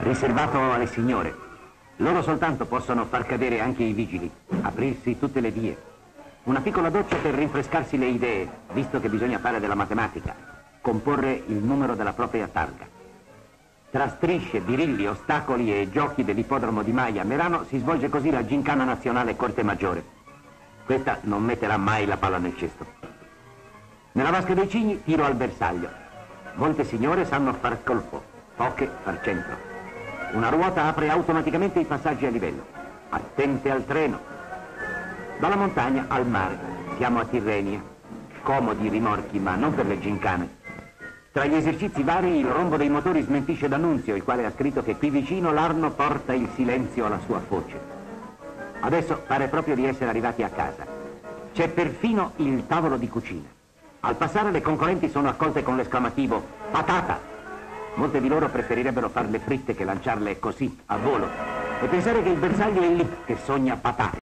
riservato alle signore. Loro soltanto possono far cadere anche i vigili, aprirsi tutte le vie. Una piccola doccia per rinfrescarsi le idee, visto che bisogna fare della matematica, comporre il numero della propria targa. Tra strisce, birilli, ostacoli e giochi dell'ippodromo di Maia a Merano si svolge così la gincana nazionale Corte Maggiore. Questa non metterà mai la palla nel cesto. Nella vasca dei cigni tiro al bersaglio. Molte signore sanno far colpo, poche far centro. Una ruota apre automaticamente i passaggi a livello. Attente al treno. Dalla montagna al mare. Siamo a Tirrenia. Comodi rimorchi, ma non per le gincane. Tra gli esercizi vari il rombo dei motori smentisce D'Annunzio, il quale ha scritto che qui vicino l'Arno porta il silenzio alla sua foce. Adesso pare proprio di essere arrivati a casa. C'è perfino il tavolo di cucina. Al passare le concorrenti sono accolte con l'esclamativo «Patata!». Molte di loro preferirebbero farle fritte che lanciarle così, a volo, e pensare che il bersaglio è lì che sogna patate.